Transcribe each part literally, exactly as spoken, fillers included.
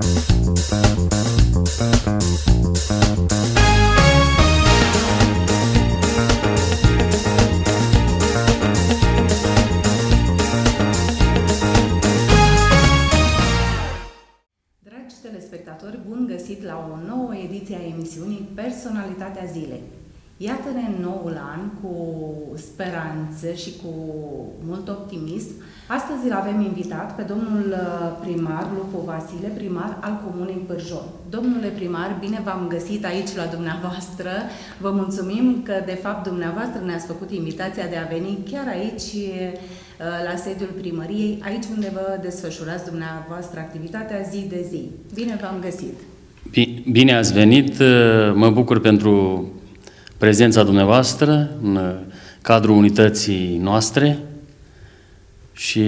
Telespectatori, bun găsit la o nouă ediție a emisiunii Personalitatea Zilei. Iată-ne în noul an cu speranțe și cu mult optimism. Astăzi îl avem invitat pe domnul primar Lupu Vasile, primar al Comunei Pârjol. Domnule primar, bine v-am găsit aici la dumneavoastră. Vă mulțumim că, de fapt, dumneavoastră ne-ați făcut invitația de a veni chiar aici, la sediul primăriei, aici unde vă desfășurați dumneavoastră activitatea zi de zi. Bine v-am găsit! Bine ați venit! Mă bucur pentru prezența dumneavoastră în cadrul unității noastre și...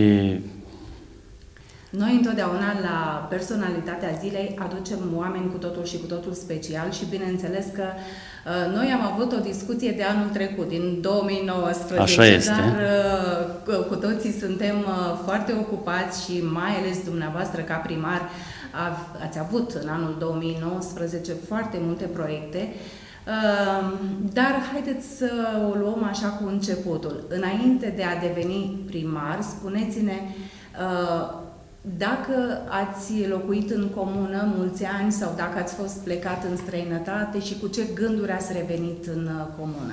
Noi întotdeauna la Personalitatea Zilei aducem oameni cu totul și cu totul special și bineînțeles că uh, noi am avut o discuție de anul trecut, din două mii nouăsprezece, Așa este. dar uh, cu toții suntem uh, foarte ocupați și mai ales dumneavoastră ca primar a, ați avut în anul două mii nouăsprezece foarte multe proiecte. Uh, dar haideți să o luăm așa cu începutul. Înainte de a deveni primar, spuneți-ne uh, dacă ați locuit în comună mulți ani sau dacă ați fost plecat în străinătate și cu ce gânduri ați revenit în comună.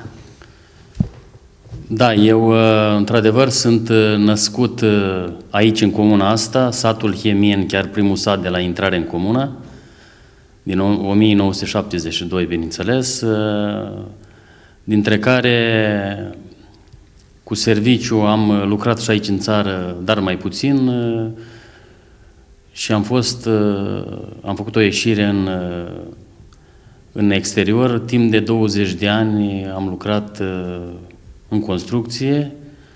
Da, eu într-adevăr sunt născut aici în comuna asta, satul Hemien, chiar primul sat de la intrare în comună, din o mie nouă sute șaptezeci și doi, bineînțeles, dintre care cu serviciu am lucrat și aici în țară, dar mai puțin, și am fost, am făcut o ieșire în, în exterior. Timp de douăzeci de ani am lucrat în construcție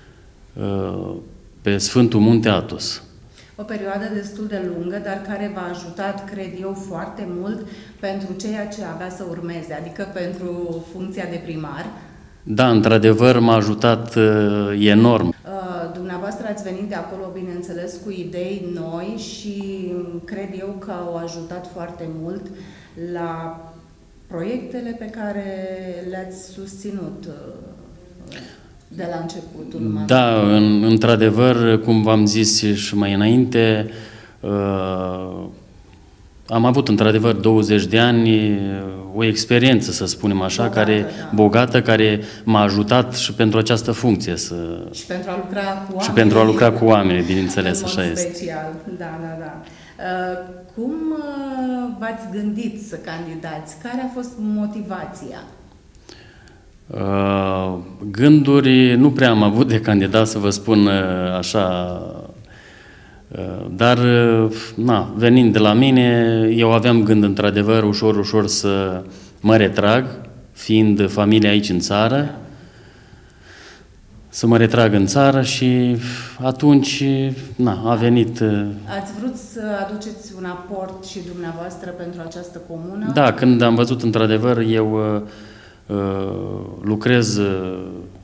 pe Sfântul Munte Athos. O perioadă destul de lungă, dar care v-a ajutat, cred eu, foarte mult pentru ceea ce avea să urmeze, adică pentru funcția de primar. Da, într-adevăr m-a ajutat uh, enorm. Uh, dumneavoastră ați venit de acolo, bineînțeles, cu idei noi și cred eu că au ajutat foarte mult la proiectele pe care le-ați susținut uh, de la începutul. Da, în, într-adevăr, cum v-am zis și mai înainte, uh, am avut într-adevăr douăzeci de ani, o experiență, să spunem așa, bogată, care, da. bogată, care m-a ajutat și pentru această funcție. Să... Și pentru a lucra cu oameni. Și pentru a lucra cu oameni, bineînțeles, așa special. este. Special, da, da, da. Uh, cum uh, v-ați gândit să candidați? Care a fost motivația? Uh, gânduri nu prea am avut de candidat, să vă spun uh, așa... Dar, na, venind de la mine, eu aveam gând, într-adevăr, ușor, ușor să mă retrag, fiind familia aici în țară, să mă retrag în țară și atunci, na, a venit... Ați vrut să aduceți un aport și dumneavoastră pentru această comună? Da, când am văzut, într-adevăr, eu uh, lucrez... Uh,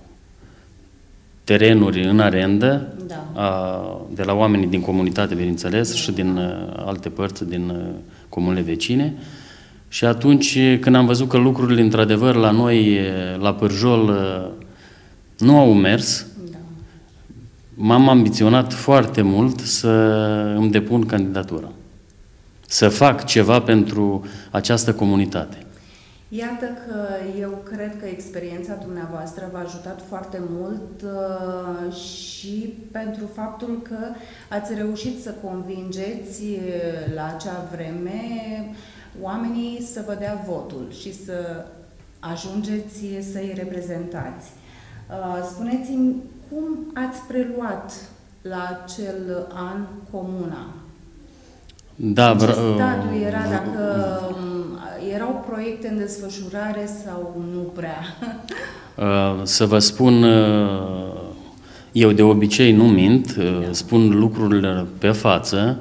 terenuri în arendă, da. a, de la oamenii din comunitate, bineînțeles, da. și din a, alte părți, din a, comunele vecine. Și atunci, când am văzut că lucrurile, într-adevăr, la noi, la Pârjol, a, nu au mers, da. m-am ambiționat foarte mult să îmi depun candidatura. Să fac ceva pentru această comunitate. Iată că eu cred că experiența dumneavoastră v-a ajutat foarte mult uh, și pentru faptul că ați reușit să convingeți la acea vreme oamenii să vă dea votul și să ajungeți să-i reprezentați. Uh, spuneți-mi, cum ați preluat la acel an comuna? Da, în ce stadiu era, dacă erau proiecte în desfășurare sau nu prea? Să vă spun, eu de obicei nu mint, spun lucrurile pe față.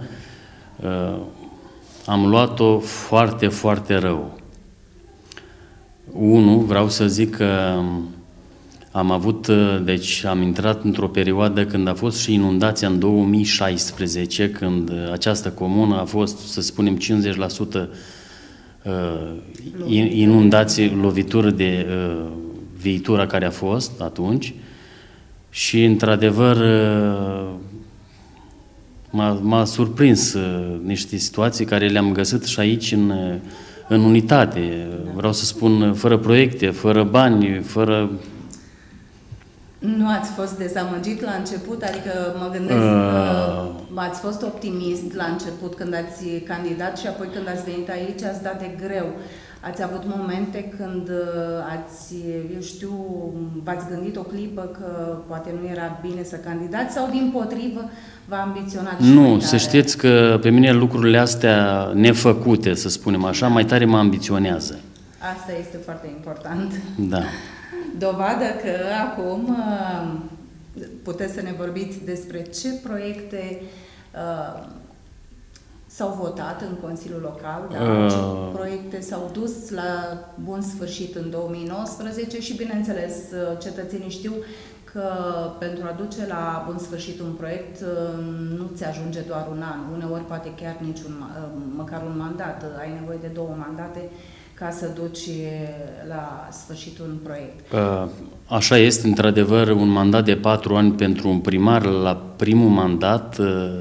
Am luat-o foarte, foarte rău. Unu, vreau să zic că Am avut, deci am intrat într-o perioadă când a fost și inundația în două mii șaisprezece, când această comună a fost, să spunem, cincizeci la sută inundații, lovitură de viitura care a fost atunci și, într-adevăr, m-a surprins niște situații care le-am găsit și aici în, în unitate. Vreau să spun, fără proiecte, fără bani, fără... Nu ați fost dezamăgit la început? Adică mă gândesc că uh... ați fost optimist la început când ați candidat și apoi când ați venit aici ați dat de greu. Ați avut momente când ați, eu știu, v-ați gândit o clipă că poate nu era bine să candidați sau din potrivă v-a ambiționat și Nu, mai tare? Să știți că pe mine lucrurile astea nefăcute, să spunem așa, mai tare mă ambiționează. Asta este foarte important. Da. Dovadă că acum puteți să ne vorbiți despre ce proiecte uh, s-au votat în Consiliul Local, da? Uh... ce proiecte s-au dus la bun sfârșit în două mii nouăsprezece și, bineînțeles, cetățenii știu că pentru a duce la bun sfârșit un proiect nu ți ajunge doar un an, uneori poate chiar nici un, măcar un mandat, ai nevoie de două mandate ca să duci la sfârșit un proiect. Așa este, într-adevăr, un mandat de patru ani pentru un primar la primul mandat,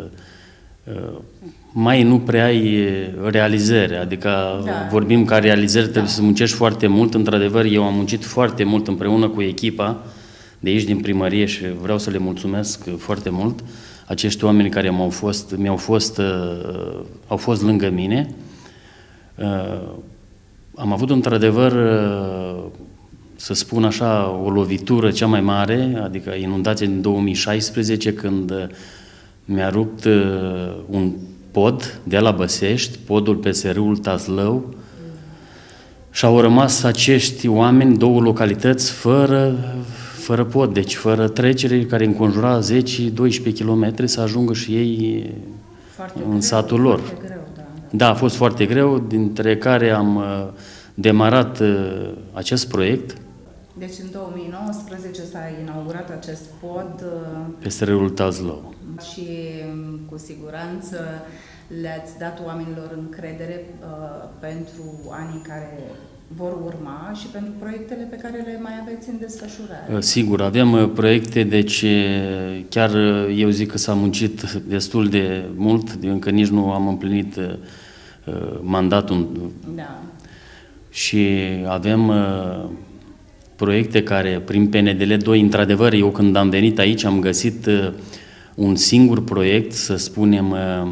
mai nu prea ai realizări, adică da. vorbim ca realizări, trebuie da. să muncești foarte mult. Într-adevăr, eu am muncit foarte mult împreună cu echipa de aici din primărie și vreau să le mulțumesc foarte mult. Acești oameni care m-au fost, mi-au fost, uh, au fost lângă mine. Uh, am avut într-adevăr, uh, să spun așa, o lovitură cea mai mare, adică inundația din două mii șaisprezece, când uh, mi-a rupt uh, un pod de la Băsești, podul P S R-ul Tazlău, și au rămas acești oameni, două localități, fără, fără pod, deci fără trecere, care înconjura zece doisprezece kilometri să ajungă și ei foarte în greu, satul lor. Greu, da, da. da, a fost foarte greu, dintre care am uh, demarat uh, acest proiect. Deci în două mii nouăsprezece s-a inaugurat acest pod. P S R-ul Tazlău. Și cu siguranță le-ați dat oamenilor încredere uh, pentru anii care vor urma și pentru proiectele pe care le mai aveți în desfășurare. Sigur, avem proiecte, deci chiar eu zic că s-a muncit destul de mult, încă nici nu am împlinit uh, mandatul. Da. Și avem uh, proiecte care, prin P N D L doi, într-adevăr, eu când am venit aici am găsit uh, un singur proiect, să spunem, uh,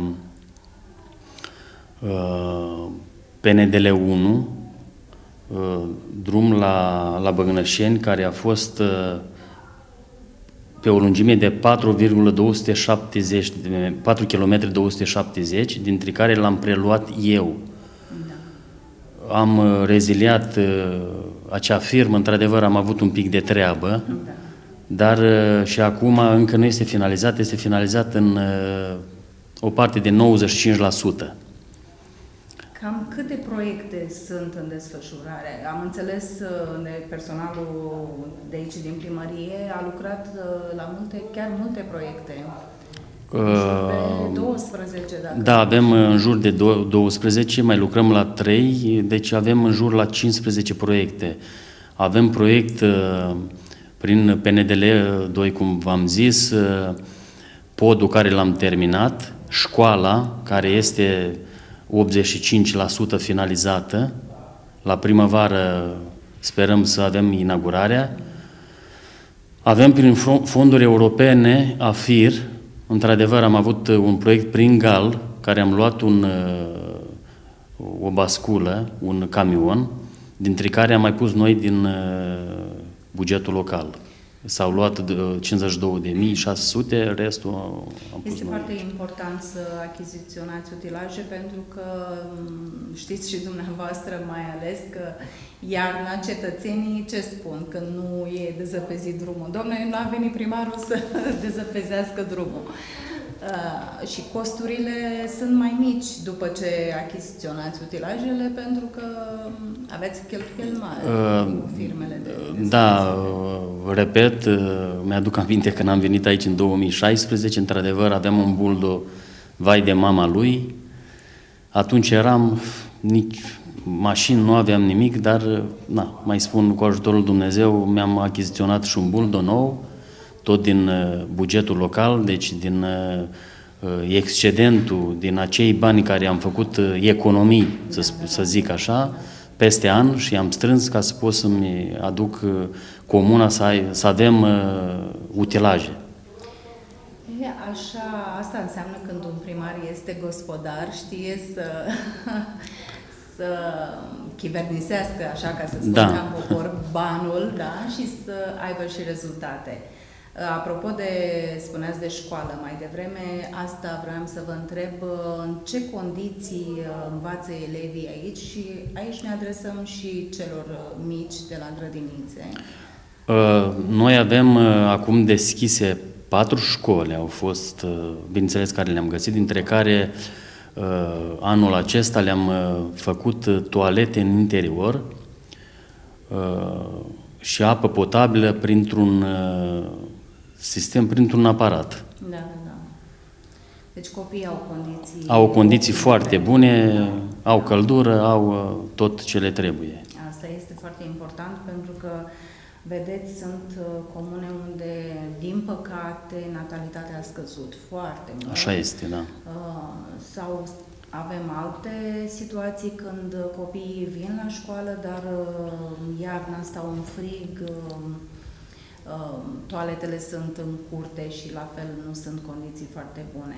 uh, P N D L unu, uh, drum la, la Băgnășeni, care a fost uh, pe o lungime de patru virgulă două sute șaptezeci, patru kilometri două sute șaptezeci, dintre care l-am preluat eu. Da. Am uh, reziliat uh, acea firmă, într-adevăr am avut un pic de treabă, da. Dar uh, și acum încă nu este finalizat, este finalizat în uh, o parte de nouăzeci și cinci la sută. Cam câte proiecte sunt în desfășurare? Am înțeles de personalul de aici din primărie a lucrat la multe, chiar multe proiecte. Uh, douăsprezece, dacă... Da, avem în jur de douăsprezece, mai lucrăm la trei, deci avem în jur la cincisprezece proiecte. Avem proiect uh, prin P N D L doi, cum v-am zis, uh, podul care l-am terminat, școala care este optzeci și cinci la sută finalizată. La primăvară sperăm să avem inaugurarea. Avem prin fonduri europene A F I R, într-adevăr am avut un proiect prin Gal, care am luat un, o basculă, un camion, dintre care am mai pus noi din bugetul local. S-au luat cincizeci și două de mii șase sute, restul am pus Este noi. foarte important să achiziționați utilaje, pentru că știți și dumneavoastră mai ales că iarna cetățenii ce spun când nu e dezăpezit drumul? Dom'le, nu a venit primarul să dezăpezească drumul. Uh, și costurile sunt mai mici după ce achiziționați utilajele, pentru că aveți cheltuieli mari uh, cu firmele de dezvoltare. Da, uh, repet, uh, mi-aduc aminte când am venit aici în două mii șaisprezece, într-adevăr aveam un buldo vai de mama lui. Atunci eram, nici mașini nu aveam nimic, dar, na, mai spun, cu ajutorul Dumnezeu, mi-am achiziționat și un buldo nou, tot din uh, bugetul local, deci din uh, excedentul, din acei bani care am făcut uh, economii, să, să zic așa, peste an, și am strâns ca să pot să-mi aduc uh, comuna, să, ai, să avem uh, utilaje. E, așa, asta înseamnă când un primar este gospodar, știe să, să chivernisească, așa ca să spun, da, ca popor, banul, da, și să aibă și rezultate. Apropo de, spuneați de școală mai devreme, asta vreau să vă întreb, în ce condiții învață elevii aici, și aici ne adresăm și celor mici de la grădinițe. Noi avem acum deschise patru școli, au fost, bineînțeles, care le-am găsit, dintre care anul acesta le-am făcut toalete în interior și apă potabilă printr-un sistem, printr-un aparat. Da, da. Deci copiii au condiții... Au condiții foarte bune, au căldură, au tot ce le trebuie. Asta este foarte important, pentru că, vedeți, sunt comune unde, din păcate, natalitatea a scăzut foarte mult. Așa este, da. Sau avem alte situații când copiii vin la școală, dar iarna stau în frig, toaletele sunt în curte și la fel nu sunt condiții foarte bune.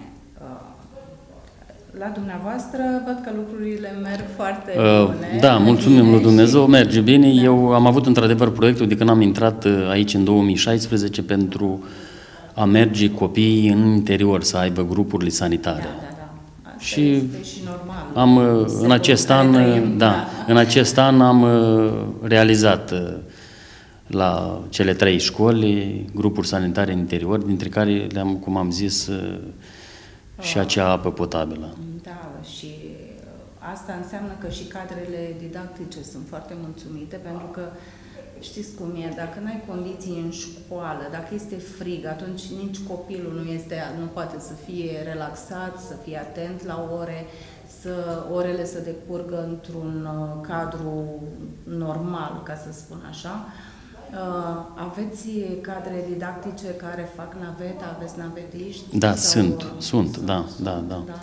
La dumneavoastră văd că lucrurile merg foarte bune. Da, mulțumim lui Dumnezeu, merge bine. Da. Eu am avut într-adevăr proiectul de când am intrat aici în două mii șaisprezece pentru a merge copiii în interior, să aibă grupurile sanitare. Da, da, da. Asta și este și normal. Am, în acest an, da, da, în acest an am realizat la cele trei școli grupuri sanitare în interior, dintre care le-am, cum am zis, și acea apă potabilă. Da, și asta înseamnă că și cadrele didactice sunt foarte mulțumite, pentru că știți cum e, dacă n-ai condiții în școală, dacă este frig, atunci nici copilul nu, este, nu poate să fie relaxat, să fie atent la ore, să orele să decurgă într-un cadru normal, ca să spun așa. Aveți cadre didactice care fac naveta, aveți navetiști? Da, sau, sunt, sau, sunt, sau, da, da, da, da.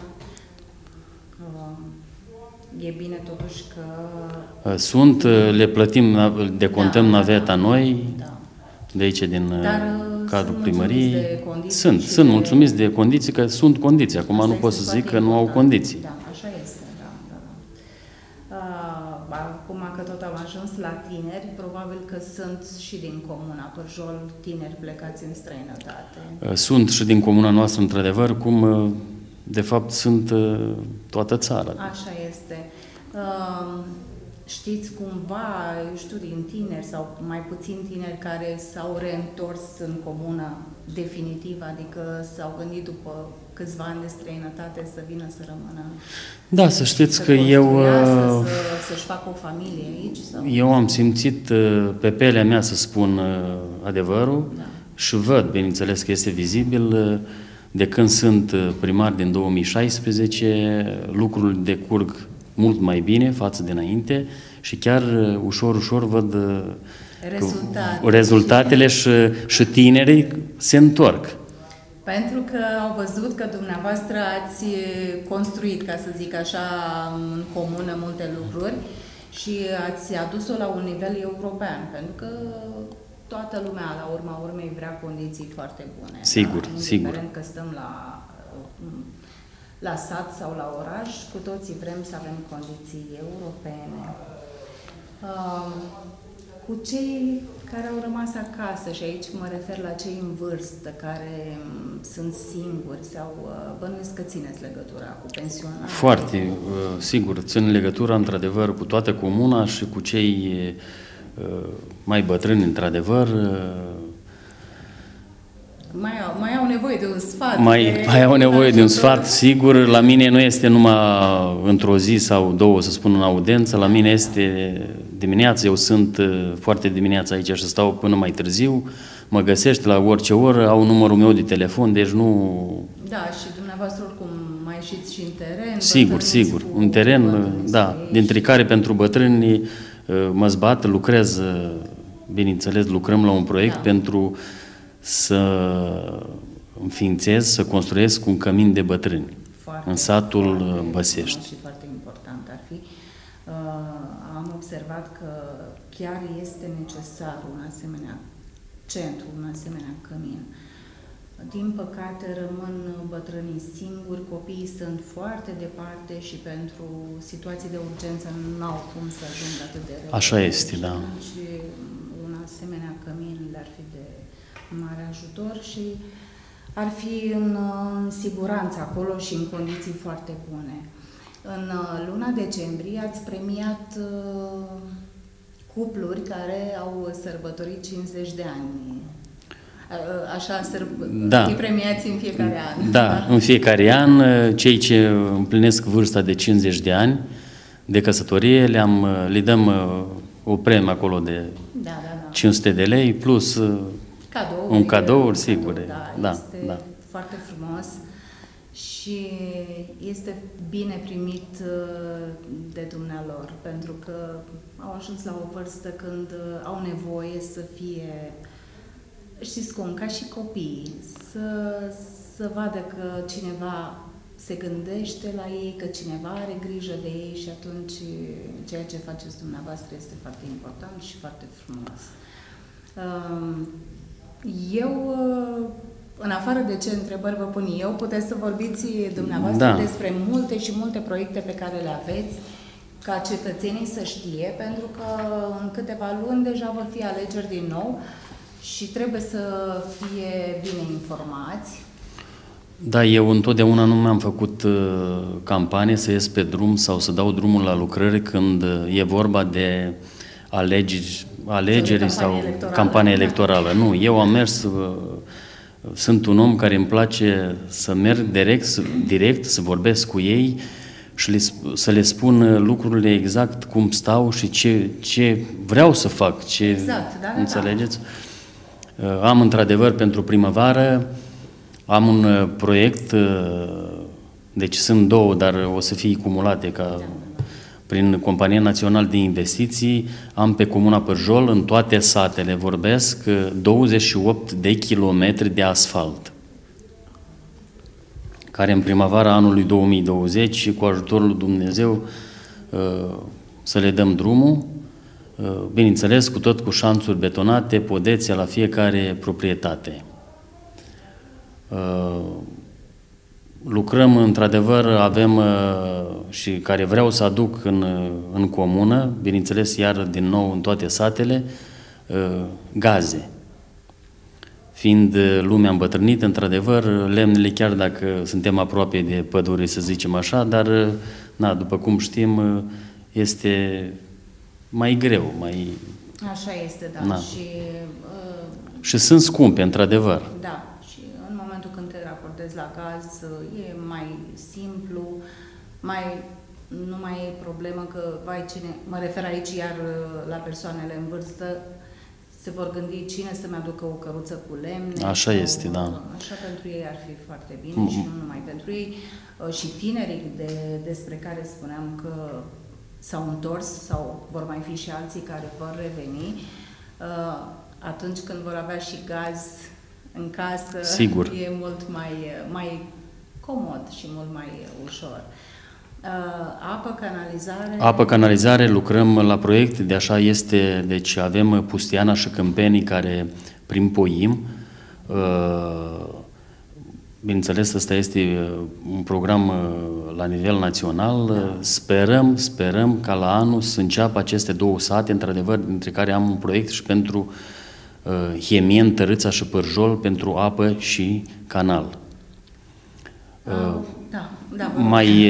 E bine totuși că... Sunt, le plătim, decontăm da, naveta da, noi, da. de aici din Dar cadrul primăriei. Sunt, sunt de... mulțumiți de condiții, că sunt condiții. Acum așa nu pot să zic că nu au condiții. Da, așa este, da, da, da. Acum că tot am ajuns la tineri, probabil că sunt și din comuna Pârjol tineri plecați în străinătate. Sunt și din comuna noastră, într-adevăr, cum de fapt sunt toată țara. Așa este. Știți cumva, eu știu, din tineri sau mai puțin tineri care s-au reîntors în comună definitiv, adică s-au gândit după câțiva ani de străinătate să vină să rămână? Da, să știți să că eu... să, să-și facă o familie aici? Sau? Eu am simțit pe pielea mea, să spun adevărul, da. Și văd, bineînțeles că este vizibil, de când sunt primar din două mii șaisprezece, lucrurile decurg mult mai bine față de înainte și chiar ușor, ușor văd Rezultate. rezultatele și, și tinerii se întorc. Pentru că au văzut că dumneavoastră ați construit, ca să zic așa, în comună multe lucruri și ați adus-o la un nivel european, pentru că toată lumea, la urma urmei, vrea condiții foarte bune. Sigur, da? sigur. Indiferent că stăm la, la sat sau la oraș, cu toții vrem să avem condiții europene. Uh, cu cei care au rămas acasă, și aici mă refer la cei în vârstă, care sunt singuri sau bănuiesc că țineți legătura cu pensionari? Foarte, sigur, țin legătura într-adevăr cu toată comuna și cu cei mai bătrâni, într-adevăr. mai au, mai au nevoie de un sfat. Mai, de mai au nevoie de un ajutor. sfat, sigur. La mine nu este numai într-o zi sau două, să spun, în audență. La mine este dimineața. Eu sunt foarte dimineața aici și stau până mai târziu. Mă găsește la orice oră, au numărul meu de telefon, deci nu... Da, și dumneavoastră oricum mai ieșiți și în teren. Sigur, sigur. În teren, da. Dintre care pentru bătrâni mă zbat, lucrez, bineînțeles, lucrăm la un proiect da. pentru să înființez, să construiesc un cămin de bătrâni foarte, în satul foarte Băsești. Și foarte important ar fi. Uh, am observat că chiar este necesar un asemenea centru, un asemenea cămin. Din păcate rămân bătrânii singuri, copiii sunt foarte departe și pentru situații de urgență nu au cum să ajungă atât de repede. Așa este, da. Și un asemenea cămin le-ar fi de mare ajutor și ar fi în, în siguranță acolo și în condiții foarte bune. În luna decembrie ați premiat uh, cupluri care au sărbătorit cincizeci de ani. Așa sărb- da. îi premiați în fiecare an. Da, în fiecare an, cei ce împlinesc vârsta de cincizeci de ani de căsătorie, le-am, le dăm o premie acolo de da, da, da. cinci sute de lei plus cadouri, un cadou, sigur. Da, da, este da. foarte frumos și este bine primit de dumnealor, pentru că au ajuns la o vârstă când au nevoie să fie, știți cum, ca și copiii, să, să vadă că cineva se gândește la ei, că cineva are grijă de ei și atunci ceea ce faceți dumneavoastră este foarte important și foarte frumos. Eu, în afară de ce întrebări vă pun eu, puteți să vorbiți dumneavoastră da. despre multe și multe proiecte pe care le aveți, ca cetățenii să știe, pentru că în câteva luni deja vor fi alegeri din nou și trebuie să fie bine informați. Da, eu întotdeauna nu mi-am făcut uh, campanie să ies pe drum sau să dau drumul la lucrări când uh, e vorba de alegeri, alegeri sau campanie electorală. Campanie electorală. Nu, eu am mers, uh, sunt un om care îmi place să merg direct, direct să vorbesc cu ei și le, să le spun lucrurile exact cum stau și ce, ce vreau să fac. Ce, exact, da, da, înțelegeți? Da. Am într-adevăr pentru primăvară, am un proiect, deci sunt două, dar o să fie cumulate ca prin Compania Națională de Investiții. Am pe Comuna Pârjol, în toate satele, vorbesc, douăzeci și opt de kilometri de asfalt, care în primăvara anului două mii douăzeci, cu ajutorul lui Dumnezeu, să le dăm drumul, bineînțeles, cu tot cu șanțuri betonate, podețe la fiecare proprietate. Lucrăm, într-adevăr, avem și care vreau să aduc în, în comună, bineînțeles, iar din nou în toate satele, gaze. Fiind lumea îmbătrânită, într-adevăr, lemnele, chiar dacă suntem aproape de pădure, să zicem așa, dar, na, după cum știm, este mai greu, mai... Așa este, da. Na. Și, uh, și sunt scumpe, într-adevăr. Da. Și în momentul când te raportezi la gaz, e mai simplu, mai, nu mai e problemă că, vai, cine... Mă refer aici iar la persoanele în vârstă, se vor gândi cine să-mi aducă o căruță cu lemne. Așa sau, este, da. Așa pentru ei ar fi foarte bine mm. și nu numai pentru ei. Și tinerii de, despre care spuneam că s-au întors sau vor mai fi și alții care vor reveni, atunci când vor avea și gaz în casă, sigur, e mult mai, mai comod și mult mai ușor. Apă, canalizare... Apă, canalizare, lucrăm la proiect, de așa este, deci avem Pustiana și Câmpenii care prin Poim. Bineînțeles, ăsta este un program la nivel național. Da. Sperăm, sperăm ca la anul să înceapă aceste două sate, într-adevăr, dintre care am un proiect și pentru uh, Hemien, Tărâța și Pârjol, pentru apă și canal. Uh, da, da, mai,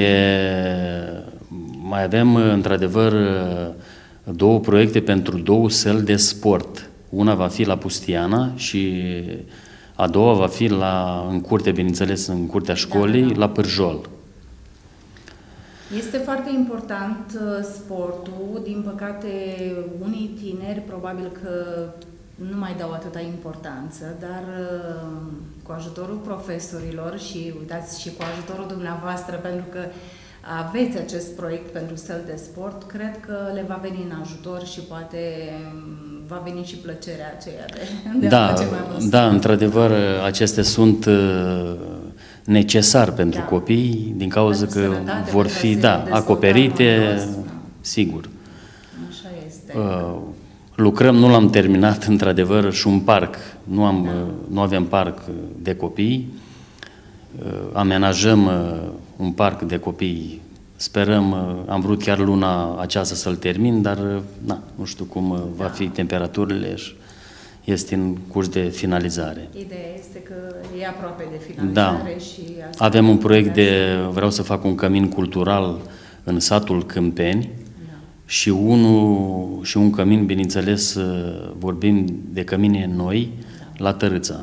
mai avem, într-adevăr, două proiecte pentru două săli de sport. Una va fi la Pustiana și A doua va fi la, în curte, bineînțeles, în curtea școlii, da, da, da. la Pârjol. Este foarte important sportul. Din păcate, unii tineri probabil că nu mai dau atâta importanță, dar cu ajutorul profesorilor și, uitați, și cu ajutorul dumneavoastră, pentru că aveți acest proiect pentru săli de sport, cred că le va veni în ajutor și poate va veni și plăcerea aceea de, de da, a face mai mult. Da, într-adevăr, acestea sunt necesari pentru da. copii, din cauza pentru că vor fi da, acoperite, sigur. Așa este. Uh, lucrăm, nu l-am terminat, într-adevăr, și un parc. Nu, am, da. nu avem parc de copii. Uh, amenajăm uh, un parc de copii. Sperăm, uh, am vrut chiar luna aceasta să-l termin, dar uh, na, nu știu cum uh, va da. fi temperaturile și este în curs de finalizare. Ideea este că e aproape de finalizare. Da. Și avem un proiect de, vreau să fac un cămin cultural în satul Câmpeni, da. și, unul, și un cămin, bineînțeles, vorbim de cămine noi, da. la Tărâța.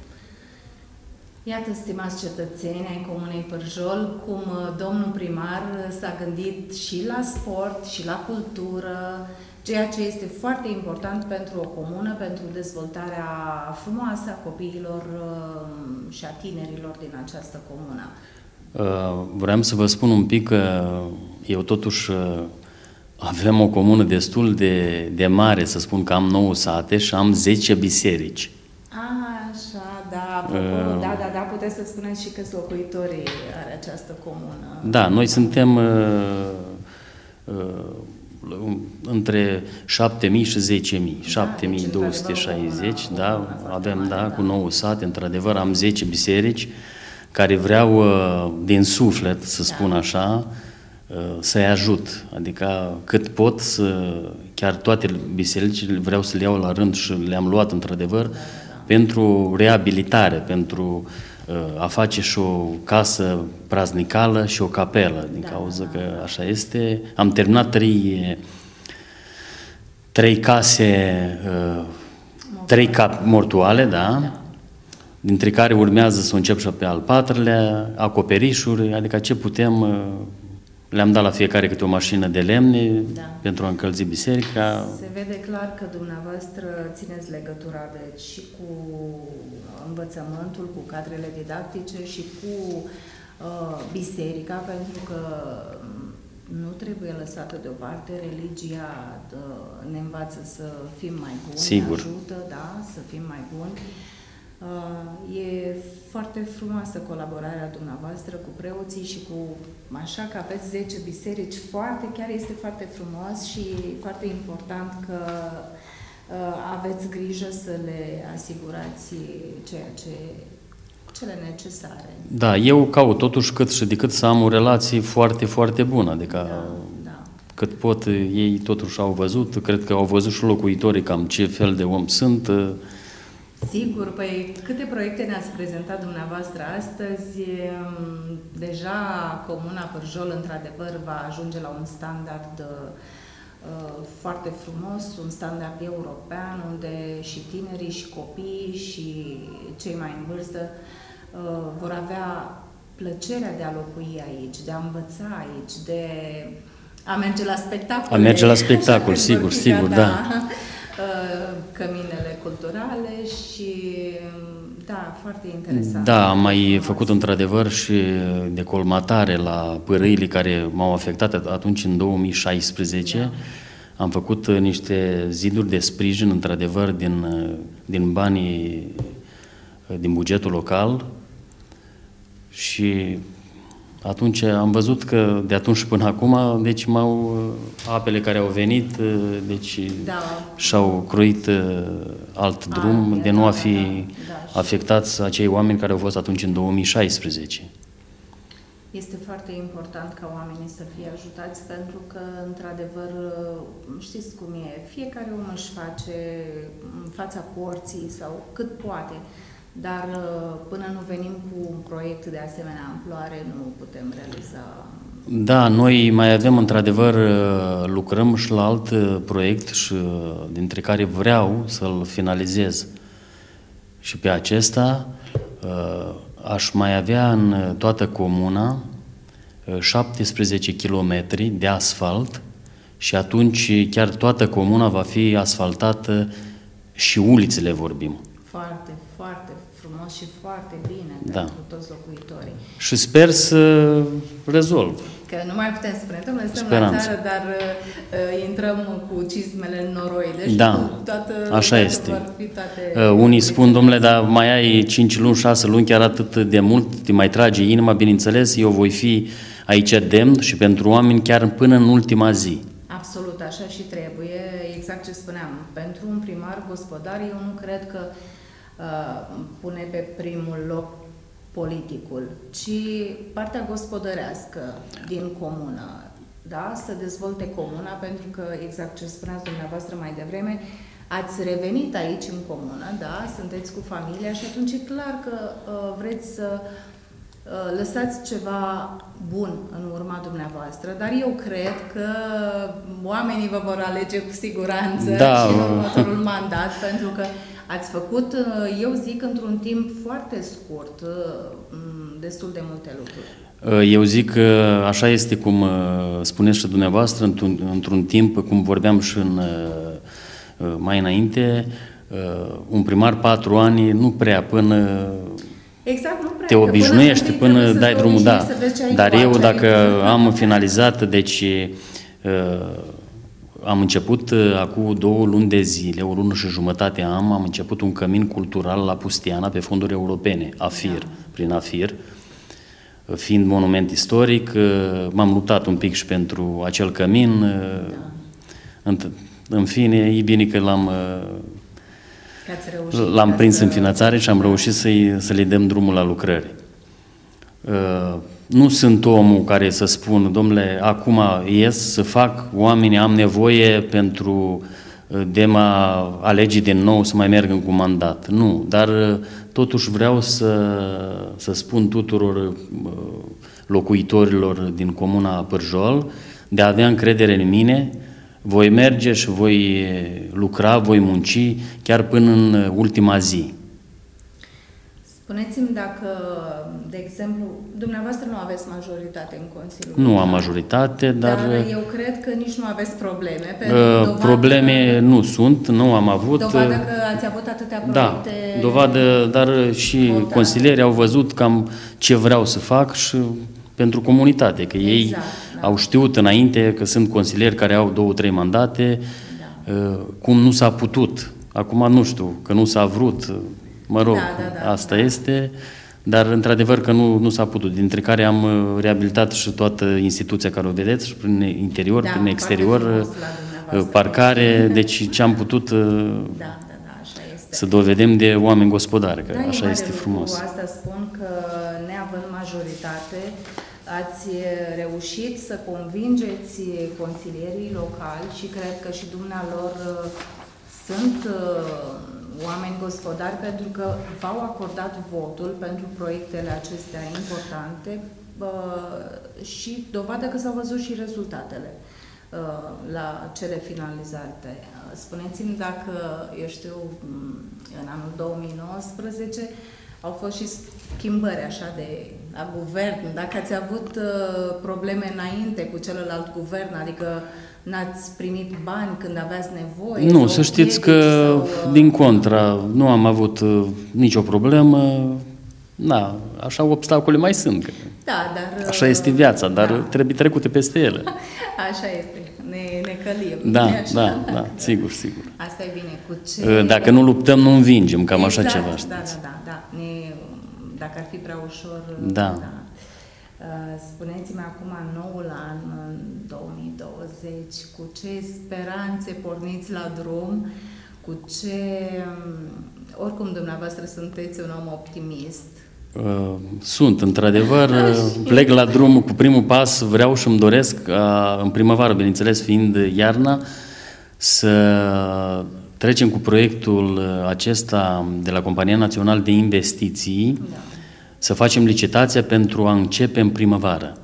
Iată, stimați cetățeni ai Comunei Pârjol, cum domnul primar s-a gândit și la sport, și la cultură, ceea ce este foarte important pentru o comună, pentru dezvoltarea frumoasă a copiilor și a tinerilor din această comună. Vreau să vă spun un pic că eu totuși avem o comună destul de, de mare, să spun că am nouă sate și am zece biserici. Așa, da, apropo, uh, da, da, da, puteți să spuneți și câți locuitorii are această comună. Da, noi suntem uh, uh, între șapte mii și zece mii, da, șapte mii două sute șaizeci, deci, da, avem, da, cu nouă sate, într-adevăr, am zece biserici care vreau uh, din suflet, să spun da. așa, uh, să-i ajut, adică cât pot să, chiar toate bisericile vreau să le iau la rând și le-am luat, într-adevăr, da, da, da. pentru reabilitare, pentru uh, a face și o casă praznicală și o capelă, din da, cauza da, că așa este. Am terminat trei, trei case, uh, trei cap mortuale, da, da, dintre care urmează să încep și pe al patrulea, acoperișuri, adică ce putem, uh, le-am dat la fiecare câte o mașină de lemne da. pentru a încălzi biserica. Se vede clar că dumneavoastră țineți legătura deci, și cu învățământul, cu cadrele didactice și cu uh, biserica, pentru că nu trebuie lăsată deoparte. Religia uh, ne învață să fim mai buni, Sigur. ne ajută, da, să fim mai buni. Uh, e foarte frumoasă colaborarea dumneavoastră cu preoții și cu, așa că aveți zece biserici, foarte, chiar este foarte frumos și foarte important că uh, aveți grijă să le asigurați ceea ce, cele necesare. Da, eu caut totuși cât și de cât să am o relație foarte, foarte bună, adică da, da. cât pot, ei totuși au văzut, cred că au văzut și locuitorii cam ce fel de om sunt. Sigur, păi câte proiecte ne-ați prezentat dumneavoastră astăzi, deja Comuna Pârjol, într-adevăr, va ajunge la un standard uh, foarte frumos, un standard european, unde și tinerii, și copiii, și cei mai în vârstă uh, vor avea plăcerea de a locui aici, de a învăța aici, de a merge la spectacol. A merge la spectacol, sigur, sigur, da. da. Căminele culturale și, da, foarte interesant. Da, am mai făcut într-adevăr și decolmatare la părâile care m-au afectat atunci în două mii șaisprezece. Da. Am făcut niște ziduri de sprijin, într-adevăr, din, din banii, din bugetul local și atunci am văzut că de atunci până acum, deci m-au, apele care au venit, deci da. și-au croit alt drum a, de nu a fi da, da, afectați acei oameni care au fost atunci în două mii șaisprezece. Este foarte important ca oamenii să fie ajutați pentru că, într-adevăr, știți cum e, fiecare om își face în fața porții sau cât poate. Dar până nu venim cu un proiect de asemenea amploare, nu putem realiza. Da, noi mai avem, într-adevăr, lucrăm și la alt proiect, și dintre care vreau să-l finalizez. și pe acesta aș mai avea în toată comuna șaptesprezece kilometri de asfalt și atunci chiar toată comuna va fi asfaltată și ulițele vorbim. Foarte, foarte frumos și foarte bine da. pentru toți locuitorii. Și sper să rezolv. Că nu mai putem spune, domnule, suntem Speranță. la țară, dar uh, intrăm cu cizmele în noroi. Deci da, cu toată, așa toată este. vor fi toate uh, unii spun, domnule, dar mai ai cinci luni, șase luni, chiar atât de mult, te mai trage inima, bineînțeles, eu voi fi aici demn și pentru oameni chiar până în ultima zi. Absolut, așa și trebuie, exact ce spuneam. Pentru un primar gospodar, eu nu cred că uh, pune pe primul loc politicul, ci partea gospodărească din comună, da? Să dezvolte comuna, pentru că, exact ce spuneați dumneavoastră mai devreme, ați revenit aici în comună, da? Sunteți cu familia și atunci e clar că uh, vreți să uh, lăsați ceva bun în urma dumneavoastră, dar eu cred că oamenii vă vor alege cu siguranță da. și în următorul mandat, pentru că ați făcut, eu zic, într-un timp foarte scurt, destul de multe lucruri. Eu zic că așa este cum spuneți și dumneavoastră, într-un, într-un timp, cum vorbeam și în, mai înainte, un primar patru ani nu prea până exact, nu prea, te obișnuiești, până, până dai drumul, da. Dar eu dacă am finalizat, deci am început acum două luni de zile, o lună și jumătate am, am început un cămin cultural la Pustiana pe fonduri europene, AFIR, da. prin AFIR. Fiind monument istoric, m-am luptat un pic și pentru acel cămin. Da. În, în fine, e bine că l-am l-am prins în finanțare și am reușit să-i, să le dăm drumul la lucrări. Nu sunt omul care să spun, domnule, acum ies să fac, oamenii am nevoie pentru de mă alege din nou să mai merg în cu mandat. Nu, dar totuși vreau să, să spun tuturor locuitorilor din comuna Pârjol de a avea încredere în mine, voi merge și voi lucra, voi munci chiar până în ultima zi. Spuneți-mi dacă, de exemplu, dumneavoastră nu aveți majoritate în Consiliul. Nu am majoritate, dar... Dar eu cred că nici nu aveți probleme. Uh, probleme că, nu sunt, nu am avut... Dovadă că ați avut atâtea proiecte... Da, dovadă, dar și votate. Consilierii au văzut cam ce vreau să fac și pentru comunitate, că exact, ei da. au știut înainte că sunt consilieri care au două, trei mandate, da. uh, cum nu s-a putut. Acum nu știu, că nu s-a vrut... Mă rog, da, da, da, asta da. este, dar într-adevăr că nu, nu s-a putut, dintre care am reabilitat și toată instituția care o vedeți, și prin interior, da, prin exterior, parcare, deci ce am putut da, da, da, așa este. Să dovedem de oameni gospodari, că da, așa este frumos. Cu asta spun că, neavând majoritate, ați reușit să convingeți consilierii locali și cred că și dumnealor sunt oameni gospodari, pentru că v-au acordat votul pentru proiectele acestea importante și dovadă că s-au văzut și rezultatele la cele finalizate. Spuneți-mi dacă, eu știu, în anul două mii nouăsprezece au fost și schimbări așa de la guvern, dacă ați avut probleme înainte cu celălalt guvern, adică n-ați primit bani când aveați nevoie? Nu, să știți că, sau, din contra, nu am avut uh, nicio problemă. Da, așa obstacole mai sunt. Da, dar... Așa este viața, dar da. trebuie trecute peste ele. Așa este, ne, ne călim. Da, da, da, sigur, sigur. Asta e bine. Cu ce... Dacă nu luptăm, nu învingem, cam exact, așa ceva, știți. Da, da, da, da. Ne, dacă ar fi prea ușor... Da. da. Spuneți-mi acum, noul an, în două mii douăzeci, cu ce speranțe porniți la drum, cu ce... Oricum, dumneavoastră sunteți un om optimist. Sunt, într-adevăr, plec la drum cu primul pas, vreau și îmi doresc, în primăvară, bineînțeles, fiind iarna, să trecem cu proiectul acesta de la Compania Națională de Investiții, da. Să facem licitația pentru a începe în primăvară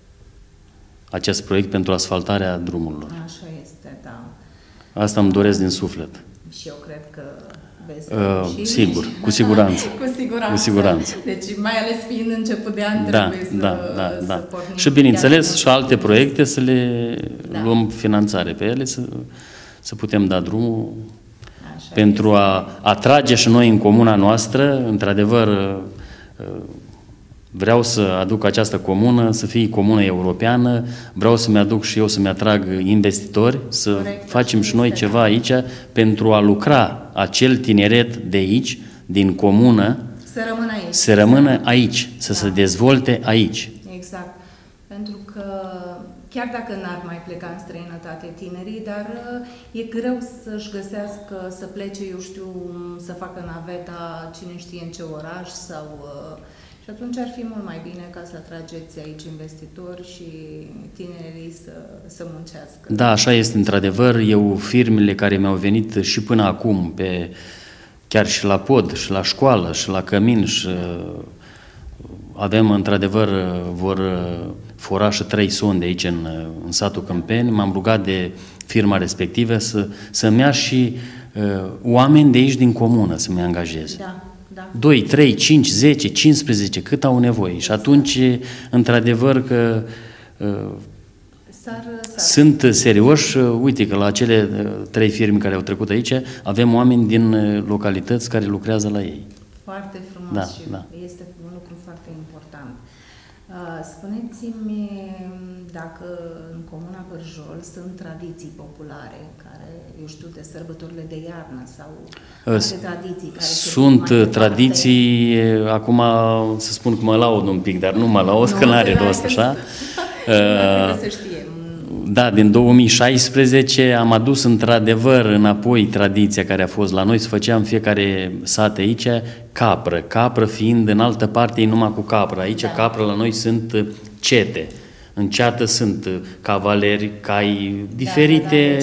acest proiect pentru asfaltarea drumurilor. Așa este, da. Asta îmi doresc din suflet. Și eu cred că veți Uh, reuși. sigur, cu siguranță. cu siguranță. Cu siguranță. Deci mai ales fiind început de an, Da, trebuie să, da, da, să da. pornim. Și bineînțeles chiar și alte proiecte să le Da. luăm finanțare pe ele, să, să putem da drumul Așa pentru este. a atrage și noi în comuna noastră, într-adevăr, vreau să aduc această comună să fie comună europeană, vreau să-mi aduc și eu să-mi atrag investitori, să Corect, facem așa și noi este, ceva da. aici pentru a lucra acel tineret de aici, din comună, Să rămână aici. să rămână aici, să Da. se dezvolte aici. Exact. Pentru că chiar dacă n-ar mai pleca în străinătate tinerii, dar uh, e greu să-și găsească, să plece, eu știu, să facă naveta, cine știe în ce oraș sau... Uh, și atunci ar fi mult mai bine ca să atrageți aici investitori și tinerii să, să muncească. Da, așa este într-adevăr. Eu, firmele care mi-au venit și până acum, pe, chiar și la pod, și la școală, și la cămin, și avem într-adevăr, vor fura și trei sonde aici în, în satul Câmpeni. M-am rugat de firma respectivă să, să-mi ia și uh, oameni de aici din comună să-mi angajeze. Da, da. doi, trei, cinci, zece, cincisprezece, cât au nevoie. Și atunci, într-adevăr, că uh, S-ar, s-ar. sunt serioși. Uite că la cele uh, trei firme care au trecut aici, avem oameni din uh, localități care lucrează la ei. Foarte frumos Da, și da. este un lucru foarte important. Uh, Spuneți-mi dacă în Comuna Pârjol sunt tradiții populare, care, eu știu, de sărbătorile de iarnă sau alte tradiții care se Sunt duc mai departe. tradiții, acum să spun că mă laud un pic, dar nu mă laud, Nu, că n-are de la rost că așa. Trebuie să știe. Da, din două mii șaisprezece am adus într-adevăr înapoi tradiția care a fost la noi, să făceam fiecare sat aici capră, capră fiind în altă parte e numai cu capră, aici Da. capră la noi sunt cete, în ceată sunt cavaleri, cai diferite,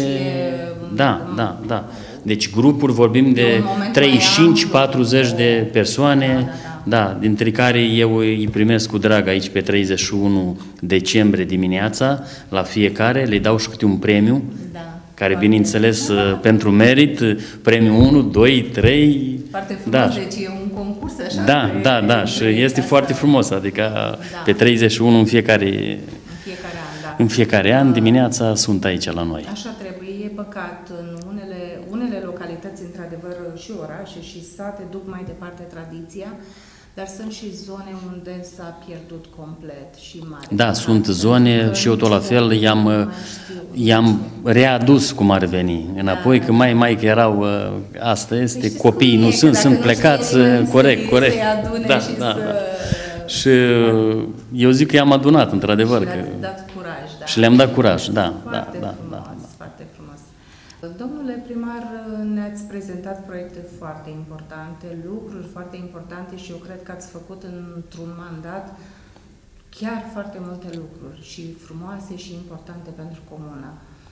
da, da, deci e- da, da. Deci grupuri vorbim E de un moment mai treizeci și cinci amplu. patruzeci de persoane, Da, da, da, dintre care eu îi primesc cu drag aici pe treizeci și unu decembrie dimineața, la fiecare, le dau și câte un premiu, Da. care Foarte- bineînțeles pentru merit, premiul unu, doi, trei, Foarte frumos, da, deci e un concurs așa. da, de- da, da, și de- este asta. foarte frumos, adică Da. pe treizeci și unu în fiecare, În fiecare an, da. în fiecare an dimineața sunt aici la noi. Așa trebuie, e păcat. În unele, unele localități, într-adevăr, și orașe și sate duc mai departe tradiția, dar sunt și zone unde s-a pierdut complet și mare. Da, păcat, sunt pentru zone că și eu tot la nici fel copiii i-am, nu mai știu. i-am readus cum ar veni înapoi, Da. că mai mai că erau, uh, asta este, Păi știți copiii cum nu e, că sunt, dacă sunt nu știe plecați, nimeni corect, să-i- corect. să-i adune Da, și da, să... da. Și uh, eu zic că i-am adunat, într-adevăr, Și că le-ați dat curaj, da. și le-am dat curaj, da, da, Foarte da, frumos, da. foarte frumos. Domnule primar, ne-ați prezentat proiecte foarte importante, lucruri foarte importante și eu cred că ați făcut într-un mandat chiar foarte multe lucruri și frumoase și importante pentru comună.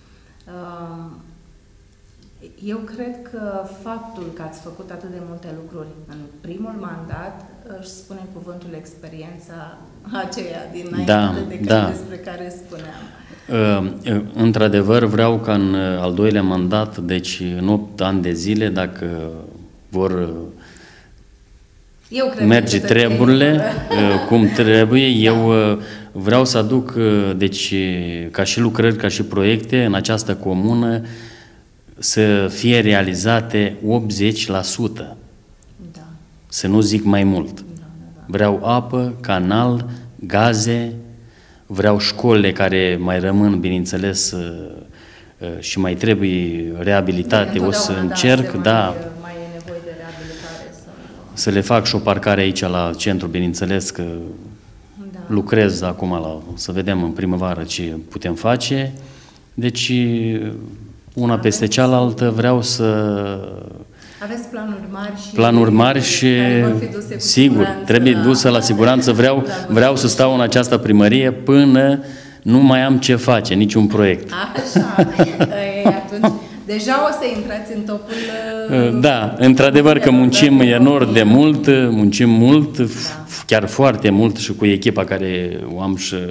Eu cred că faptul că ați făcut atât de multe lucruri în primul mandat își spune cuvântul experiența aceea dinainte Da, de da. care, despre care spuneam. Uh, Într-adevăr, vreau ca în uh, al doilea mandat, deci în opt ani de zile, dacă vor uh, Eu cred merge că treburile cetățenii- uh, cum trebuie, eu uh, vreau să aduc, uh, deci, ca și lucrări, ca și proiecte în această comună să fie realizate optzeci la sută, Da, să nu zic mai mult. da, da, da. Vreau apă, canal, gaze, vreau școlile care mai rămân, bineînțeles, uh, uh, și mai trebuie reabilitate, o să Întotdeauna, încerc, se da, Mai, mai e nevoie de reabilitare. Sau... să le fac și o parcare aici la centru, bineînțeles că Da. lucrez acum la, să vedem în primăvară ce putem face. Deci, una peste cealaltă vreau să... Aveți planuri mari și... Planuri mari și, care vor fi duse cu sigur, siguranță trebuie la- dusă la siguranță. Vreau, la vreau să stau în această primărie până nu mai am ce face, niciun proiect. Așa, e, atunci, deja o să intrați în topul... Da, într-adevăr că muncim enorm de mult, muncim mult, f- chiar foarte mult și cu echipa care o am și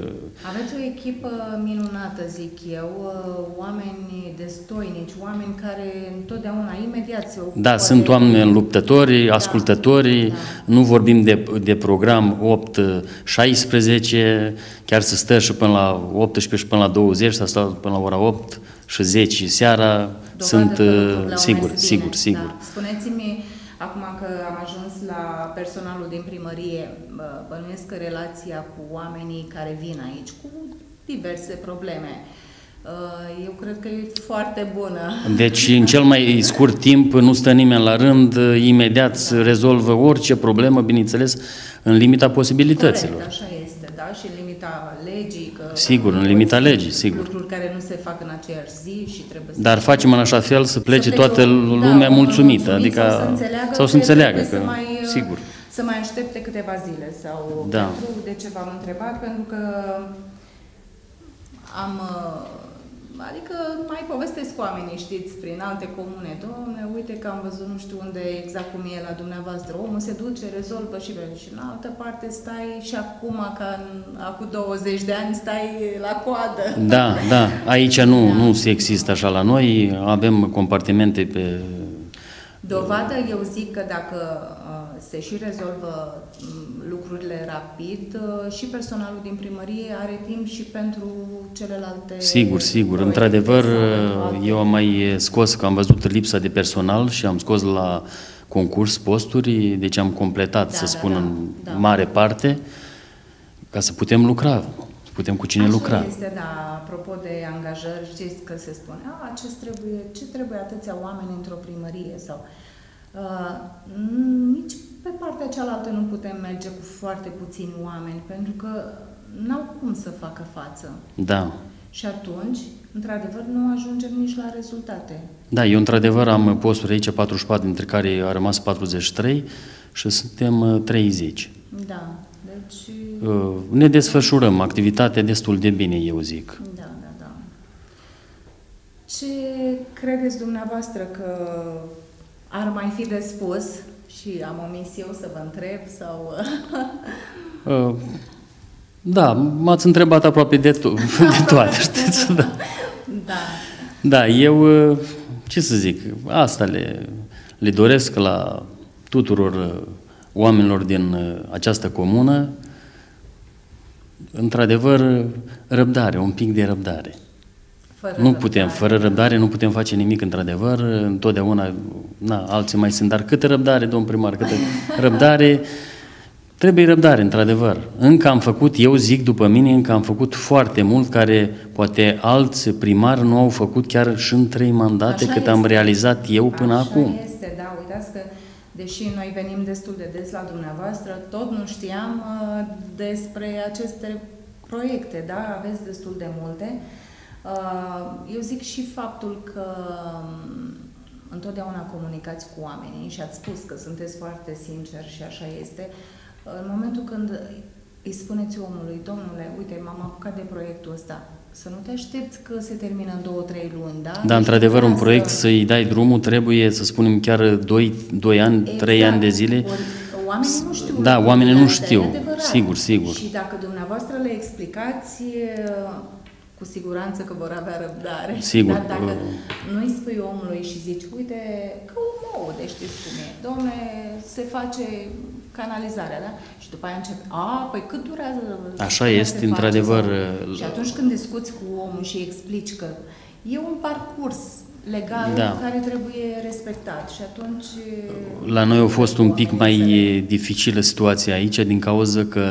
Aveți o echipă minunată, zic eu, oameni destoinici, oameni care întotdeauna imediat se ocupă. Da, sunt oameni luptători, da, ascultători, da. Nu vorbim de, de program opt șaisprezece, chiar să stă și până la optsprezece și până la douăzeci, să stau până la ora opt și zece seara. Dovadă sunt, sigur, sigur, sigur. Da. Spuneți-mi, acum că am ajuns la personalul din primărie, bănuiesc că relația cu oamenii care vin aici, cu diverse probleme, eu cred că e foarte bună. Deci, în cel mai scurt timp, nu stă nimeni la rând, imediat se da. rezolvă orice problemă, bineînțeles, în limita posibilităților. Corect, așa este, da, și în limita legii. Că sigur, în limita legii, sigur. Lucruri care nu se fac în aceeași zi și trebuie să... Dar facem în așa fel să plece să toată lumea da, mulțumită, adică sau să înțeleagă, sau să, înțeleagă că, să mai, sigur. Să mai aștepte câteva zile sau da. pentru de ce v-am întrebat, pentru că am... Adică mai povestesc cu oamenii, știți, prin alte comune. Doamne, uite că am văzut nu știu unde exact cum e la dumneavoastră. Omul se duce, rezolvă și și în altă parte stai și acum, ca în, acum douăzeci de ani, stai la coadă. Da, da. Aici nu, da. nu se există așa la noi. Avem compartimente pe... Dovadă, eu zic că dacă uh, se și rezolvă lucrurile rapid, uh, și personalul din primărie are timp și pentru celelalte... Sigur, sigur. Într-adevăr, eu am mai scos, că am văzut lipsa de personal și am scos la concurs posturi, deci am completat, da, să spun, da, da, în da. mare parte, ca să putem lucra, putem cu cine Așa lucra. Este, da, apropo de angajări, știți că se spune, a, ce trebuie, ce trebuie atâția oameni într-o primărie sau... Uh, nici pe partea cealaltă nu putem merge cu foarte puțini oameni, pentru că n-au cum să facă față. Da. Și atunci, într-adevăr, nu ajungem nici la rezultate. Da, eu într-adevăr am posturi aici patruzeci și patru, dintre care a rămas patruzeci și trei și suntem treizeci. Da, deci... Uh, ne desfășurăm activitatea destul de bine, eu zic. Da, da, da. Ce credeți dumneavoastră că ar mai fi de spus și am omis eu să vă întreb sau... uh, da, m-ați întrebat aproape de, to de toate, știți? Da. Da. Da, eu, ce să zic, asta le, le doresc la tuturor oamenilor din această comună, într-adevăr, răbdare, un pic de răbdare. Fără nu putem, răbdare. Fără răbdare nu putem face nimic, într-adevăr, întotdeauna, na, alții mai sunt, dar câtă răbdare, domn primar, câtă răbdare, trebuie răbdare, într-adevăr. Încă am făcut, eu zic după mine, încă am făcut foarte mult, care poate alți primari nu au făcut chiar și în trei mandate, așa cât este. Am realizat eu până așa acum. Așa este, da, uitați că, deși noi venim destul de des la dumneavoastră, tot nu știam uh, despre aceste proiecte, da, aveți destul de multe. Eu zic și faptul că întotdeauna comunicați cu oamenii și ați spus că sunteți foarte sinceri și așa este. În momentul când îi spuneți omului, domnule, uite, m-am apucat de proiectul ăsta, să nu te aștepți că se termină în două, trei luni, da? Da, într-adevăr, un proiect să-i dai drumul trebuie, să spunem, chiar doi ani, exact. trei ani de zile. Oamenii nu știu. Da, oamenii nu știu, sigur, sigur. Și dacă dumneavoastră le explicați, cu siguranță că vor avea răbdare. Sigur. Dar dacă nu îi spui omului și zici, uite, că un ou, de știți cum e, dom'le, se face canalizarea, da? Și după aia începe, a, păi cât durează? Așa este, într-adevăr. Și atunci când discuți cu omul și explici că e un parcurs legal, da, care trebuie respectat și atunci... La noi a fost un pic mai dificilă situația aici din cauza că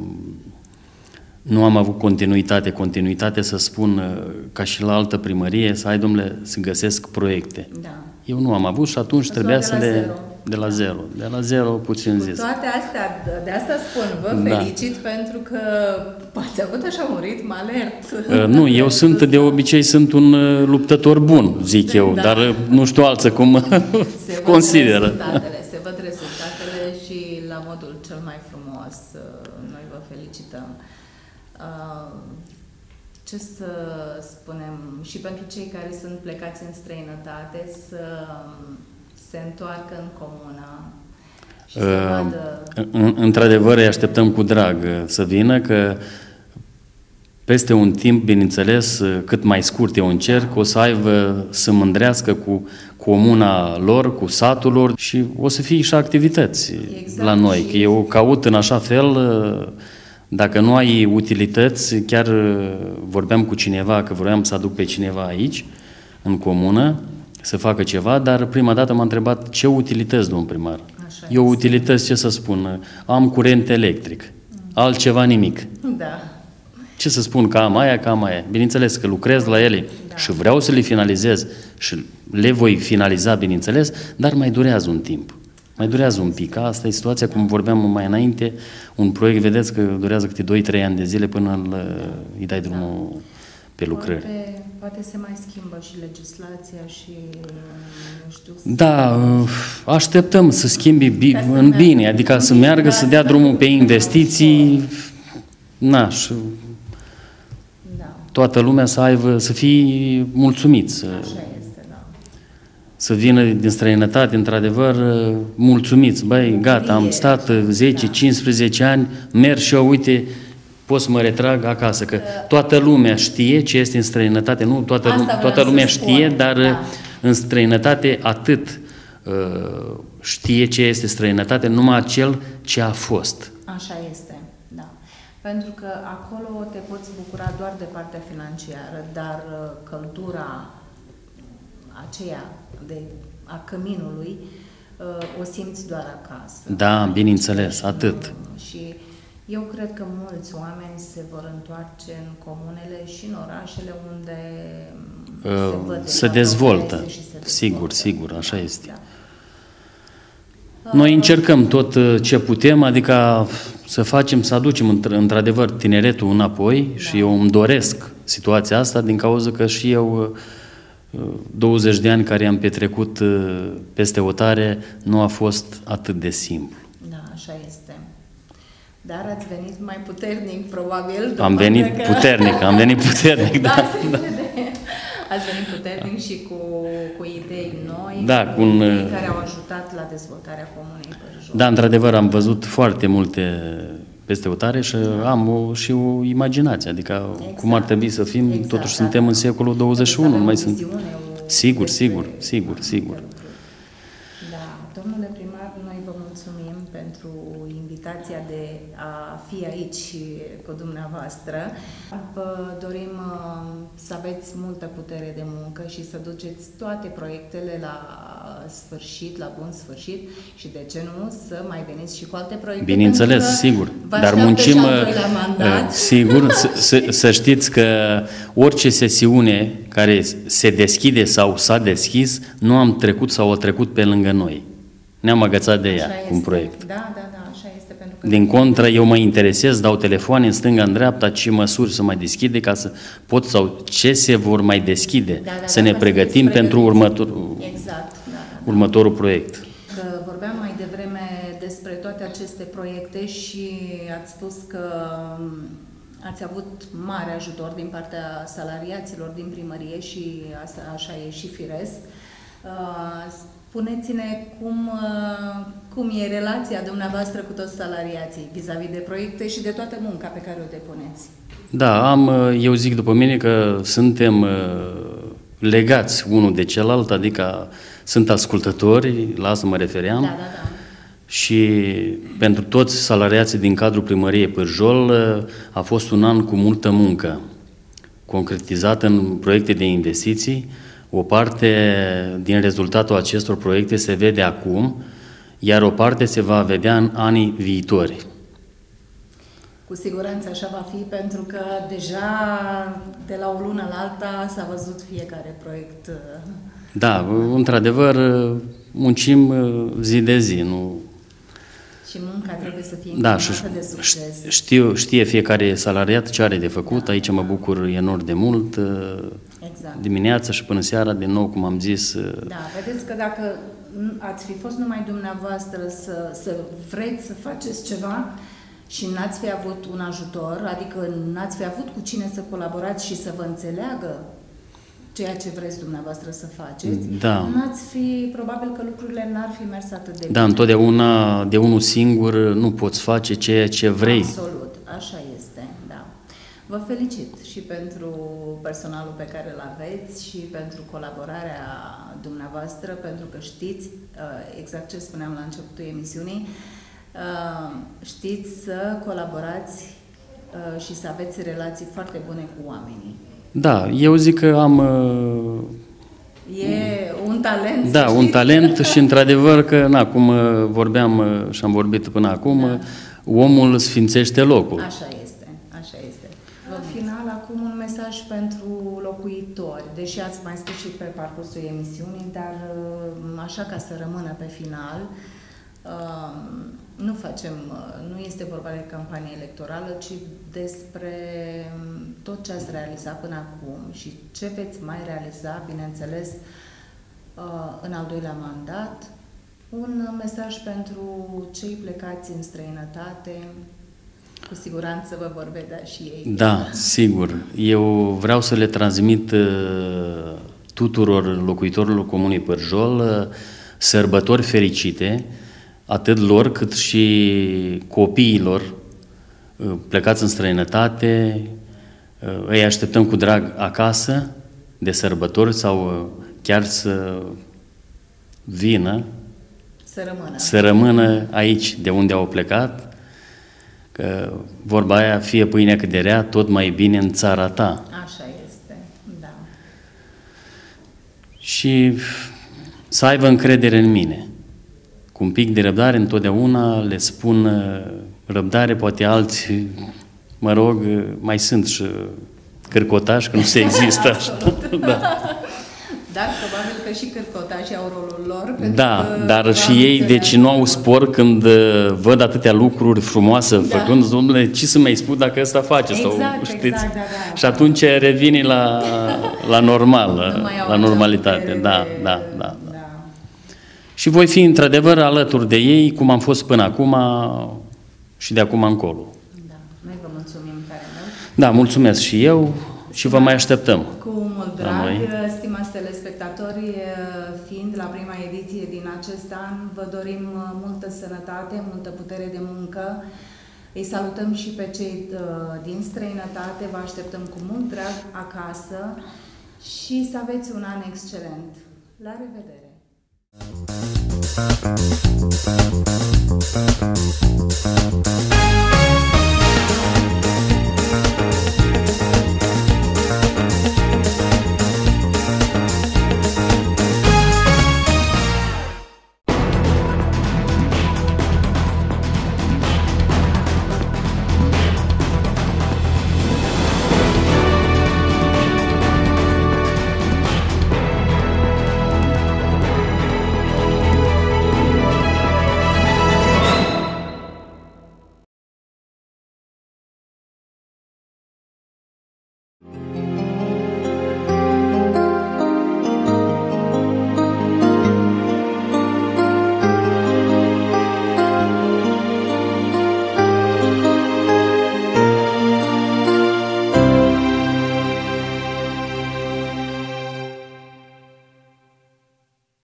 nu am avut continuitate, continuitate să spun ca și la altă primărie, să ai, domnule, să găsesc proiecte. Da. Eu nu am avut și atunci Să trebuia să le... Zero. De la zero. De la zero, puțin zis. Cu toate astea, de asta spun, vă da. felicit pentru că ați avut așa un ritm alert. Uh, nu, eu sunt, de obicei, sunt un uh, luptător bun, zic da. eu, dar uh, nu știu alții cum se consideră. Rezultatele, se văd rezultatele și la modul cel mai frumos. Noi vă felicităm. Ce să spunem, și pentru cei care sunt plecați în străinătate, să se întoarcă în comuna și să uh, vadă... Într-adevăr, îi așteptăm cu drag să vină, că peste un timp, bineînțeles, cât mai scurt eu încerc, o să aibă să mândrească cu comuna lor, cu satul lor și o să fie și activități exact, la noi. Că eu caut în așa fel, dacă nu ai utilități, chiar vorbeam cu cineva, că vroiam să aduc pe cineva aici, în comună, să facă ceva, dar prima dată m-a întrebat ce utilități, domn primar. Așa eu este. Utilități, ce să spun, am curent electric, mm. altceva nimic. Da. Ce să spun, că am aia, că am aia. Bineînțeles că lucrez la ele da. și vreau să le finalizez și le voi finaliza, bineînțeles, dar mai durează un timp. Mai durează un pic. Asta e situația, cum vorbeam mai înainte, un proiect, vedeți că durează câte doi trei ani de zile până îl, îi dai drumul da. pe lucrări. Poate, poate se mai schimbă și legislația și, nu știu... Da, așteptăm să schimbi bi în bine, adică să meargă, să dea drumul pe investiții, na, și toată lumea să aibă, să fie mulțumiți. Așa este, da. Să vină din străinătate, într-adevăr, mulțumiți. Băi, gata, am stat zece cincisprezece ani, merg și eu, uite, pot să mă retrag acasă, că toată lumea știe ce este în străinătate, nu toată, lume, toată lumea știe, spun. dar da. în străinătate atât uh, știe ce este străinătate, numai acel ce a fost. Așa este, da. Pentru că acolo te poți bucura doar de partea financiară, dar uh, căldura aceea de, a căminului uh, o simți doar acasă. Da, bineînțeles, atât. Și eu cred că mulți oameni se vor întoarce în comunele și în orașele unde uh, se, văd se dezvoltă. Se dezvoltă. Sigur, sigur, așa este. Da. Noi încercăm tot ce putem, adică să facem, să aducem într-adevăr tineretul înapoi da. și eu îmi doresc situația asta din cauza că și eu douăzeci de ani care am petrecut peste hotare nu a fost atât de simplu. Da, așa este. Dar ați venit mai puternic, probabil. Am venit că... puternic, am venit puternic, da. da, da. Ați venit puternic da. și cu, cu idei noi, da, cu un, idei care au ajutat la dezvoltarea comunei Părjol. Da, într-adevăr, am văzut foarte multe peste hotare și da. am o, și o imaginație, adică exact. cum ar trebui să fim, exact, totuși da. suntem în secolul douăzeci și unu. Mai sunt... Viziune, o... Sigur, sigur, sigur, sigur. Da, domnule primar, noi vă mulțumim pentru invitația de a fi aici cu dumneavoastră. Vă dorim să aveți multă putere de muncă și să duceți toate proiectele la sfârșit, la bun sfârșit și de ce nu să mai veniți și cu alte proiecte. Bineînțeles, sigur. Dar muncim, sigur, să, să știți că orice sesiune care se deschide sau s-a deschis, nu am trecut sau a trecut pe lângă noi. Ne-am agățat de ea cu un proiect. Da, da, da, așa este. Pentru că din contră, eu mă interesez, dau telefoane în stânga, în dreapta, ce măsuri să mai deschide ca să pot sau ce se vor mai deschide, da, da, să da, ne pregătim pentru următorul, exact, da, da, următorul proiect. Că vorbeam mai devreme despre toate aceste proiecte și ați spus că ați avut mare ajutor din partea salariaților din primărie și asta așa e și firesc. Spuneți-ne cum, cum e relația dumneavoastră cu toți salariații vis-a-vis de proiecte și de toată munca pe care o depuneți. Da, am, eu zic după mine că suntem legați unul de celălalt, adică sunt ascultători, la asta mă refeream. Da, da, da. Și pentru toți salariații din cadrul primăriei Părjol a fost un an cu multă muncă, concretizată în proiecte de investiții. O parte din rezultatul acestor proiecte se vede acum, iar o parte se va vedea în anii viitori. Cu siguranță așa va fi, pentru că deja de la o lună la alta s-a văzut fiecare proiect. Da, într-adevăr, muncim zi de zi, nu... Și munca trebuie să fie da, și de succes. Știu, știe fiecare salariat ce are de făcut, da. Aici mă bucur enorm de mult, exact. Dimineața și până seara, din nou, cum am zis. Da, vedeți că dacă ați fi fost numai dumneavoastră să, să vreți să faceți ceva și n-ați fi avut un ajutor, adică n-ați fi avut cu cine să colaborați și să vă înțeleagă ceea ce vreți dumneavoastră să faceți, da. N-ați fi, probabil că lucrurile n-ar fi mers atât de bine. Da, întotdeauna de unul singur nu poți face ceea ce vrei. Absolut, așa este, da. Vă felicit și pentru personalul pe care îl aveți și pentru colaborarea dumneavoastră, pentru că știți, exact ce spuneam la începutul emisiunii, știți să colaborați și să aveți relații foarte bune cu oamenii. Da, eu zic că am... E un talent. Da, un talent și într-adevăr că, na, cum vorbeam și am vorbit până acum, da. Omul sfințește locul. Așa este, așa este. În final, acum un mesaj pentru locuitori, deși ați mai spus și pe parcursul emisiunii, dar așa ca să rămână pe final, nu facem, nu este vorba de campanie electorală, ci despre tot ce ați realizat până acum și ce veți mai realiza, bineînțeles, în al doilea mandat. Un mesaj pentru cei plecați în străinătate, cu siguranță vă vor vedea și ei. Da, sigur. Eu vreau să le transmit tuturor locuitorilor Comunei Pârjol sărbători fericite, atât lor cât și copiilor plecați în străinătate. Îi așteptăm cu drag acasă de sărbători sau chiar să vină, să rămână, să rămână aici de unde au plecat, că vorba aia, fie pâinea cât de rea, tot mai bine în țara ta. Așa este, da. Și să aibă încredere în mine. Cu un pic de răbdare, întotdeauna le spun răbdare, poate alții, mă rog, mai sunt și cârcotași, că nu se există așa. Da. Dar probabil că și cârcotașii au rolul lor. Da, dar și ei, deci nu au spor când văd atâtea lucruri frumoase da. Făcând, domnule, ce să mai spun dacă ăsta face? Exact, sau, știți? exact, da, da. Și atunci revine la, la normal, la normalitate. Da, da, da. Și voi fi într-adevăr alături de ei, cum am fost până acum și de acum încolo. Da, noi vă mulțumim tare mult. Da, mulțumesc și eu și vă mai așteptăm. Cu mult drag, stimați telespectatori, fiind la prima ediție din acest an, vă dorim multă sănătate, multă putere de muncă. Îi salutăm și pe cei din străinătate, vă așteptăm cu mult drag acasă și să aveți un an excelent. La revedere! Thank you.